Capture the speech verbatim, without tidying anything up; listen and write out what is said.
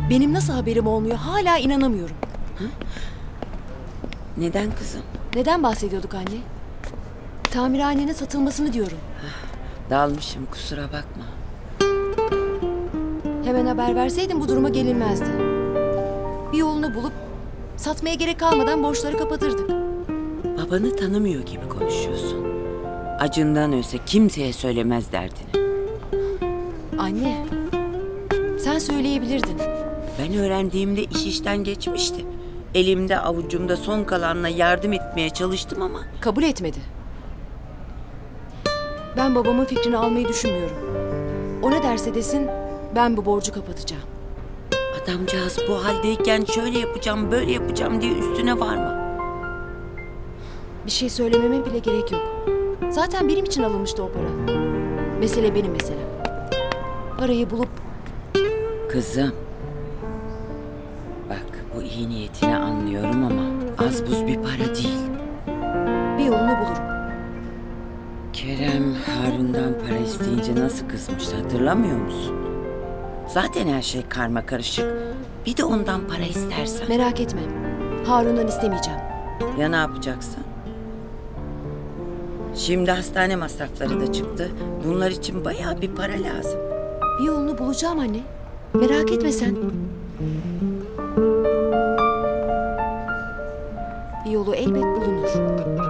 Benim nasıl haberim olmuyor hala inanamıyorum. Hı? Neden kızım? Neden bahsediyorduk anne? Tamirhanenin satılmasını diyorum. Dalmışım, kusura bakma. Hemen haber verseydin bu duruma gelinmezdi. Bir yolunu bulup satmaya gerek kalmadan borçları kapatırdık. Babanı tanımıyor gibi konuşuyorsun. Acından ölse kimseye söylemez derdini. Anne, sen söyleyebilirdin. Ben öğrendiğimde iş işten geçmişti. Elimde avucumda son kalanla yardım etmeye çalıştım ama... Kabul etmedi. Ben babamın fikrini almayı düşünmüyorum. O ne derse desin ben bu borcu kapatacağım. Adamcağız bu haldeyken şöyle yapacağım böyle yapacağım diye üstüne varma. Bir şey söylememe bile gerek yok. Zaten benim için alınmıştı o para. Mesele benim meselem. Parayı bulup... Kızım. Bak bu iyi niyetini anlıyorum ama az buz bir para değil. Bir yolunu bulurum. Kerem Harun'dan para isteyince nasıl kızmıştı hatırlamıyor musun? Zaten her şey karma karışık. Bir de ondan para istersen. Merak etme. Harun'dan istemeyeceğim. Ya ne yapacaksın? Şimdi hastane masrafları da çıktı. Bunlar için bayağı bir para lazım. Bir yolunu bulacağım anne. Merak etme sen. Bir yolu elbet bulunur.